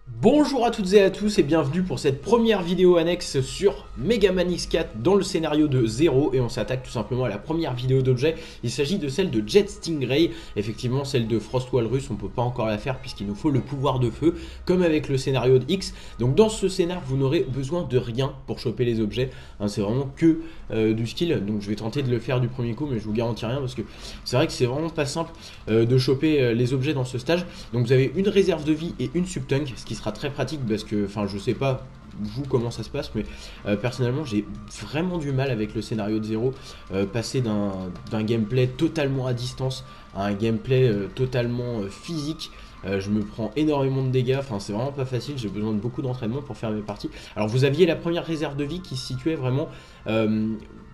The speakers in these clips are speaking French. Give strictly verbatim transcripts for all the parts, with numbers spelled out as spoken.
Bonjour à toutes et à tous et bienvenue pour cette première vidéo annexe sur Mega Man X quatre dans le scénario de Zero, et on s'attaque tout simplement à la première vidéo d'objet. Il s'agit de celle de Jet Stingray. Effectivement, celle de Frost Walrus on peut pas encore la faire puisqu'il nous faut le pouvoir de feu comme avec le scénario de X. Donc dans ce scénar vous n'aurez besoin de rien pour choper les objets, hein, c'est vraiment que euh, du skill. Donc je vais tenter de le faire du premier coup mais je vous garantis rien parce que c'est vrai que c'est vraiment pas simple euh, de choper euh, les objets dans ce stage. Donc vous avez une réserve de vie et une subtank, ce qui sera très pratique parce que, enfin je sais pas vous comment ça se passe, mais euh, personnellement j'ai vraiment du mal avec le scénario de Zero, euh, passer d'un gameplay totalement à distance à un gameplay euh, totalement euh, physique. Euh, je me prends énormément de dégâts, enfin c'est vraiment pas facile, j'ai besoin de beaucoup d'entraînement pour faire mes parties. Alors vous aviez la première réserve de vie qui se situait vraiment... Euh,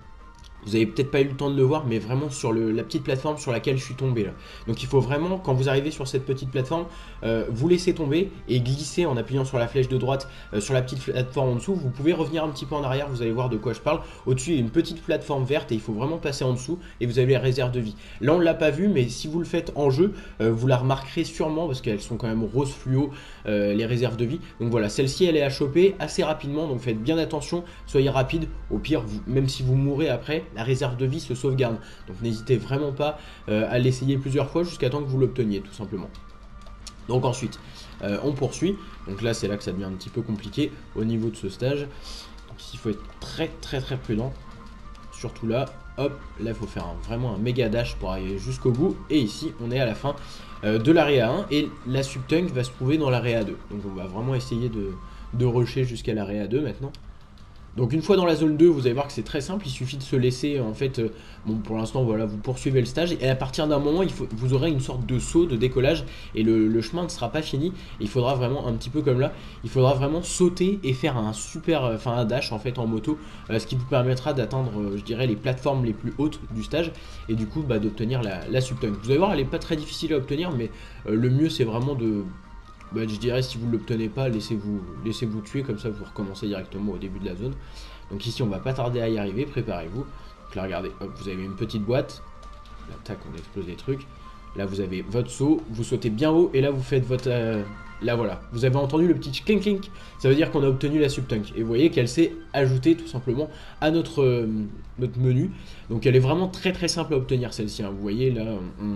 vous avez peut-être pas eu le temps de le voir, mais vraiment sur le, la petite plateforme sur laquelle je suis tombé là. Donc il faut vraiment, quand vous arrivez sur cette petite plateforme, euh, vous laissez tomber et glisser en appuyant sur la flèche de droite euh, sur la petite plateforme en dessous. Vous pouvez revenir un petit peu en arrière, vous allez voir de quoi je parle. Au-dessus il y a une petite plateforme verte et il faut vraiment passer en dessous et vous avez les réserves de vie. Là on l'a pas vu, mais si vous le faites en jeu, euh, vous la remarquerez sûrement parce qu'elles sont quand même rose fluo, euh, les réserves de vie. Donc voilà, celle-ci elle est à choper assez rapidement, donc faites bien attention, soyez rapide. Au pire, vous, même si vous mourrez après, la réserve de vie se sauvegarde. Donc n'hésitez vraiment pas euh, à l'essayer plusieurs fois jusqu'à temps que vous l'obteniez tout simplement. Donc ensuite, euh, on poursuit. Donc là c'est là que ça devient un petit peu compliqué au niveau de ce stage. Donc il faut être très très très prudent. Surtout là, hop, là il faut faire un, vraiment un méga dash pour arriver jusqu'au bout. Et ici on est à la fin euh, de l'area un et la subtank va se trouver dans l'area deux. Donc on va vraiment essayer de, de rusher jusqu'à l'area deux maintenant. Donc une fois dans la zone deux, vous allez voir que c'est très simple, il suffit de se laisser en fait, euh, bon pour l'instant voilà, vous poursuivez le stage et à partir d'un moment il faut, vous aurez une sorte de saut de décollage et le, le chemin ne sera pas fini. Il faudra vraiment un petit peu comme là, il faudra vraiment sauter et faire un super, enfin un dash en fait en moto, euh, ce qui vous permettra d'atteindre euh, je dirais les plateformes les plus hautes du stage et du coup bah, d'obtenir la, la subtank. Vous allez voir elle est pas très difficile à obtenir mais euh, le mieux c'est vraiment de... Bah, je dirais si vous ne l'obtenez pas, laissez-vous laissez -vous tuer, comme ça vous recommencez directement au début de la zone. Donc ici on va pas tarder à y arriver, préparez-vous. Donc là regardez, hop, vous avez une petite boîte, là tac on explose les trucs. Là vous avez votre saut, vous sautez bien haut et là vous faites votre... Euh, là voilà, vous avez entendu le petit clink clink, ça veut dire qu'on a obtenu la subtank. Et vous voyez qu'elle s'est ajoutée tout simplement à notre, euh, notre menu. Donc elle est vraiment très très simple à obtenir celle-ci, hein. Vous voyez là on,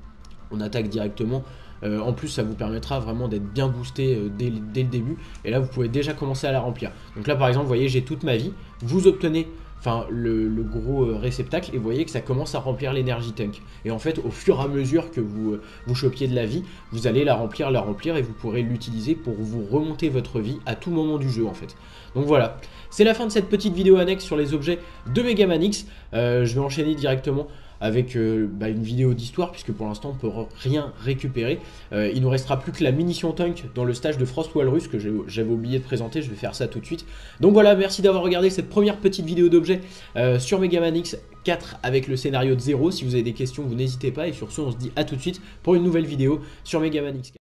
on attaque directement. Euh, en plus ça vous permettra vraiment d'être bien boosté euh, dès, dès le début et là vous pouvez déjà commencer à la remplir. Donc là par exemple vous voyez j'ai toute ma vie, vous obtenez enfin le, le gros euh, réceptacle et vous voyez que ça commence à remplir l'énergie tank et en fait au fur et à mesure que vous, euh, vous chopiez de la vie vous allez la remplir, la remplir et vous pourrez l'utiliser pour vous remonter votre vie à tout moment du jeu en fait. Donc voilà, c'est la fin de cette petite vidéo annexe sur les objets de Mega Man X. euh, je vais enchaîner directement avec euh, bah, une vidéo d'histoire puisque pour l'instant on ne peut rien récupérer. Euh, il nous restera plus que la munition tank dans le stage de Frost Walrus que j'avais oublié de présenter, je vais faire ça tout de suite. Donc voilà, merci d'avoir regardé cette première petite vidéo d'objet euh, sur Mega Man X quatre avec le scénario de Zero. Si vous avez des questions vous n'hésitez pas et sur ce on se dit à tout de suite pour une nouvelle vidéo sur Mega Man X quatre.